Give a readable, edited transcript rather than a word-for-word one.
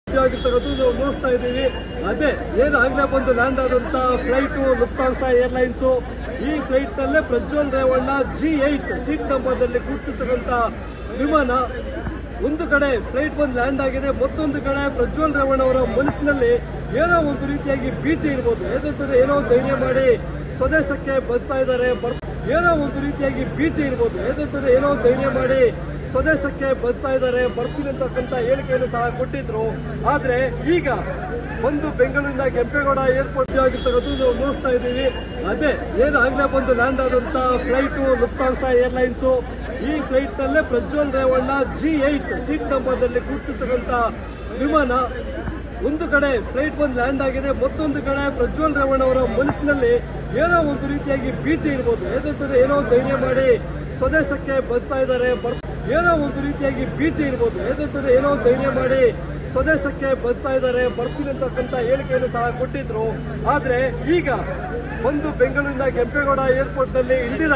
ನಾವು ನೋಡ್ತಾ ಇದ್ದೀವಿ. ಅದೇ ಏನು ಆಗ್ಲೇ ಬಂದು ಲ್ಯಾಂಡ್ ಆದಂತ ಫ್ಲೈಟ್ ಲುಫ್ತಾನ್ಸಾ ಏರ್ಲೈನ್ಸ್. ಈ ಫ್ಲೈಟ್ ನಲ್ಲೇ Prajwal Revanna G8 seat number ನಲ್ಲಿ ಕೂರ್ತಿರ್ತಕ್ಕಂಥ ವಿಮಾನ ಒಂದು ಕಡೆ ಫ್ಲೈಟ್ ಬಂದು ಲ್ಯಾಂಡ್ ಆಗಿದೆ, ಮತ್ತೊಂದು ಕಡೆ ಪ್ರಜ್ವಲ್ ರೇವಣ್ಣ ಅವರ ಮನಸ್ಸಿನಲ್ಲಿ ಏನೋ ಒಂದು ರೀತಿಯಾಗಿ ಭೀತಿ ಇರ್ಬೋದು. ಯಾಕಂದ್ರೆ ಏನೋ ಧೈರ್ಯ ಮಾಡಿ ಸ್ವದೇಶಕ್ಕೆ ಬರ್ತಾ ಇದ್ದಾರೆ, ಏನೋ ಒಂದು ರೀತಿಯಾಗಿ ಭೀತಿ ಇರ್ಬೋದು. ಯಾಕಂದ್ರೆ ಏನೋ ಧೈರ್ಯ ಮಾಡಿ ಸ್ವದೇಶಕ್ಕೆ ಬರ್ತಾ ಇದ್ದಾರೆ, ಬರ್ತೀನಿ ಅಂತಕ್ಕಂಥ ಹೇಳಿಕೆಯನ್ನು ಸಹ ಕೊಟ್ಟಿದ್ರು. ಆದ್ರೆ ಈಗ ಒಂದು ಬೆಂಗಳೂರಿನ ಕೆಂಪೇಗೌಡ ಏರ್ಪೋರ್ಟ್ ಆಗಿರ್ತಕ್ಕಂಥ ನಾವು ನೋಡ್ತಾ ಇದ್ದೀವಿ. ಅದೇ ಏನು ಆಗ್ಲೇ ಬಂದು ಲ್ಯಾಂಡ್ ಆದಂತ ಫ್ಲೈಟ್ ಲುಫ್ತಾನ್ಸಾ ಏರ್ಲೈನ್ಸ್. ಈ ಫ್ಲೈಟ್ ನಲ್ಲೇ Prajwal Revanna G8 seat number ನಲ್ಲಿ ಕೂರ್ತಿರ್ತಕ್ಕಂಥ ವಿಮಾನ ಒಂದು ಕಡೆ ಫ್ಲೈಟ್ ಬಂದು ಲ್ಯಾಂಡ್ ಆಗಿದೆ, ಮತ್ತೊಂದು ಕಡೆ ಪ್ರಜ್ವಲ್ ರೇವಣ್ಣ ಅವರ ಮನಸ್ಸಿನಲ್ಲಿ ಏನೋ ಒಂದು ರೀತಿಯಾಗಿ ಭೀತಿ ಇರ್ಬೋದು. ಯಾಕಂದ್ರೆ ಏನೋ ಧೈರ್ಯ ಮಾಡಿ ಸ್ವದೇಶಕ್ಕೆ ಬರ್ತಾ ಇದ್ದಾರೆ, ಏನೋ ಒಂದು ರೀತಿಯಾಗಿ ಭೀತಿ ಇರ್ಬೋದು. ಯಾಕಂದ್ರೆ ಏನೋ ಧೈರ್ಯ ಮಾಡಿ ಸ್ವದೇಶಕ್ಕೆ ಬರ್ತಾ ಇದ್ದಾರೆ, ಬರ್ತೀನಿ ಅಂತಕ್ಕಂಥ ಹೇಳಿಕೆಯನ್ನು ಸಹ ಕೊಟ್ಟಿದ್ರು. ಆದ್ರೆ ಈಗ ಒಂದು ಬೆಂಗಳೂರಿನ ಕೆಂಪೇಗೌಡ ಏರ್ಪೋರ್ಟ್ ನಲ್ಲಿ ಇಳಿದಿದ್ದಾರೆ.